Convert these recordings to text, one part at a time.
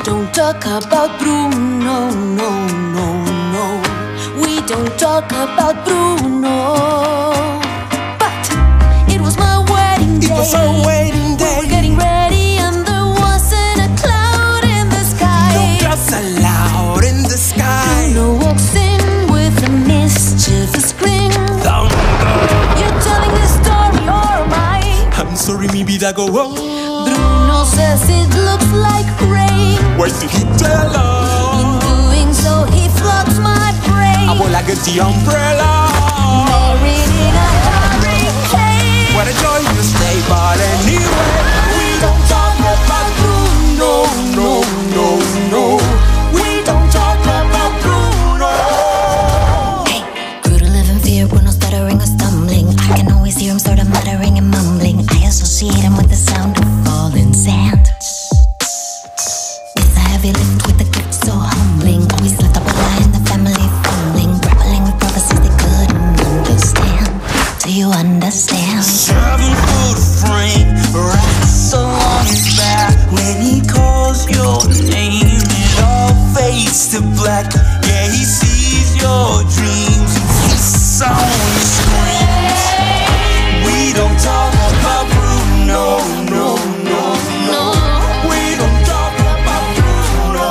don't talk about Bruno, no, no, no. We don't talk about Bruno. But it was my wedding day. It was our wedding day. We were getting ready and there wasn't a cloud in the sky. No clouds allowed in the sky. Bruno walks in with a mischievous grin. You're telling this story or am I? I'm sorry, maybe that go wrong. Bruno says it looks like rain. Why did he tell us? In doing so, he floods my brain. I will like the umbrella. Married in a hurricane. What a joyous day, but anyway, we don't talk about Bruno, no, no, no. We don't talk about Bruno. Hey, grew to live in fear, Bruno stuttering or stumbling. I can always hear him sort of muttering and mumbling. I associate him with the sound of falling sand. It's a heavy lift with a gift so humbling. Always let the lie in the family fumbling, grappling with prophecies they couldn't understand. Do you understand? 7-foot frame, racks along his back. When he calls your name, it all fades to black. Yeah, he sees your dreams, he sound screams. We don't talk about Bruno, no, no, no. We don't talk about Bruno.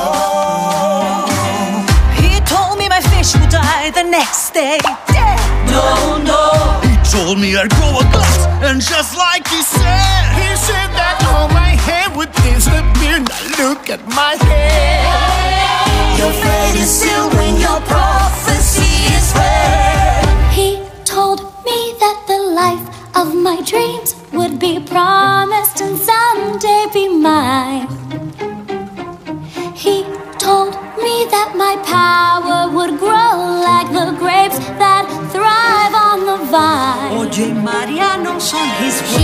He told me my fish would die the next day. Yeah. No, no. He told me I'd grow a gut, and just like he said that all my hair would disappear. Now look at my hair. Your fate is sealed when your prophecy is read. He told me that the life of my dreams would be promised and someday be mine. He told me that my power would grow like the grapes that thrive on the vine. Oye, Mariano, son his words.